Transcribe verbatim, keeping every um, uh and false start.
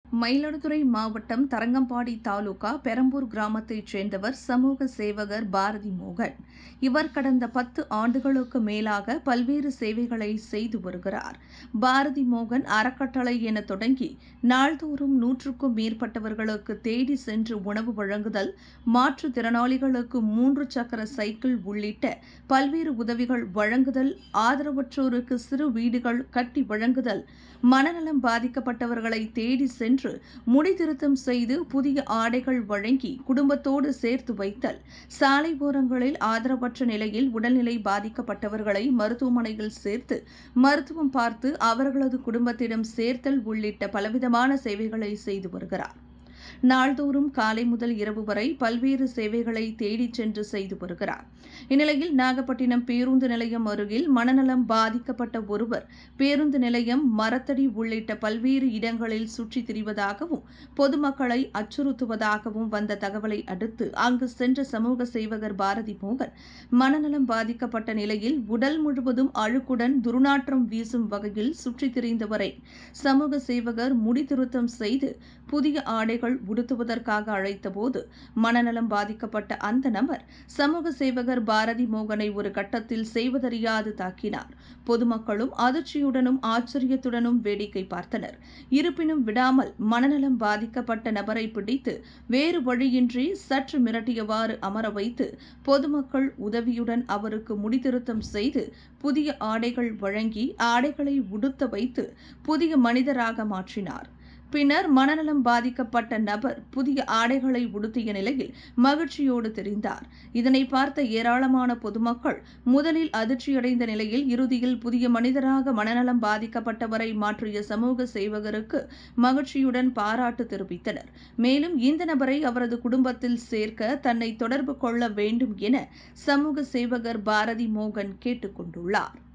மயிலாடுதுறை மாவட்டம் தரங்கம்பாடி தாலுகா பெரம்பூர் கிராமத்தைச் சேர்ந்தவர் சமூக சேவகர் பாரதி மோகன். இவர் கடந்த பத்து ஆண்டுகளுக்கு மேலாக பல்வேறு சேவைகளை செய்து வருகிறார். பாரதி மோகன் அறக்கட்டளை என தொடங்கி நாள்தோறும் நூற்றுக்கும் மேற்பட்டவர்களுக்கு தேடி சென்று உணவு வழங்குதல், மாற்றுத்திறனாளிகளுக்கு மூன்று சக்கர சைக்கிள் உள்ளிட்ட பல்வேறு உதவிகள் வழங்குதல், ஆதரவற்றோருக்கு சிறு வீடுகள் கட்டி வழங்குதல், மனநலம் பாதிக்கப்பட்டவர்களை தேடி சென்று முடிதிருத்தம் செய்து புதிய ஆடைகள் வழங்கி குடும்பத்தோடு சேர்த்து வைத்தல், சாலை ஓரங்களில் ஆதரவற்ற நிலையில் உடல்நிலை பாதிக்கப்பட்டவர்களை மருத்துவமனையில் சேர்த்து மருத்துவம் பார்த்து அவர்களது குடும்பத்திடம் சேர்த்தல் உள்ளிட்ட பலவிதமான சேவைகளை செய்து வருகிறார். நாள்தோறும் காலை முதல் இரவு வரை பல்வேறு சேவைகளை தேடிச் சென்று செய்து வருகிறார். இந்நிலையில் நாகப்பட்டினம் பேருந்து நிலையம் அருகில் மனநலம் பாதிக்கப்பட்ட ஒருவர் பேருந்து நிலையம், மரத்தடி உள்ளிட்ட பல்வேறு இடங்களில் சுற்றித் திரிவதாகவும் பொதுமக்களை அச்சுறுத்துவதாகவும் வந்த தகவலை அடுத்து அங்கு சென்ற சமூக சேவகர் பாரதி மோகன் மனநலம் பாதிக்கப்பட்ட நிலையில் உடல் முழுவதும் அழுக்குடன் துர்நாற்றம் வீசும் வகையில் சுற்றித் திரிந்தவரை சமூக சேவகர் முடிதிருத்தம் செய்து புதிய ஆடைகள் உடுத்துவதற்காக அழைத்தபோது மனநலம் பாதிக்கப்பட்ட அந்த நபர் சமூக சேவகர் பாரதி மோகனை ஒரு கட்டத்தில் செய்வதறியாது தாக்கினார். பொதுமக்களும் அதிர்ச்சியுடனும் ஆச்சரியத்துடனும் வேடிக்கை பார்த்தனர். இருப்பினும் விடாமல் மனநலம் பாதிக்கப்பட்ட நபரை பிடித்து வேறு வழியின்றி சற்று மிரட்டியவாறு அமர வைத்து பொதுமக்கள் உதவியுடன் அவருக்கு முடிதிருத்தம் செய்து புதிய ஆடைகள் வழங்கி ஆடைகளை உடுத்த வைத்து புதிய மனிதராக மாற்றினார். பின்னர் மனநலம் பாதிக்கப்பட்ட நபர் புதிய ஆடைகளை உடுத்திய நிலையில் மகிழ்ச்சியோடு தெரிந்தார். இதனை பார்த்த ஏராளமான பொதுமக்கள் முதலில் அதிர்ச்சியடைந்த நிலையில் இறுதியில் புதிய மனிதராக மனநலம் பாதிக்கப்பட்டவரை மாற்றிய சமூக சேவகருக்கு மகிழ்ச்சியுடன் பாராட்டு தெரிவித்தனர். மேலும் இந்த நபரை அவரது குடும்பத்தில் சேர்க்க தன்னை தொடர்பு கொள்ள வேண்டும் என சமூக சேவகர் பாரதி மோகன் கேட்டுக் கொண்டுள்ளார்.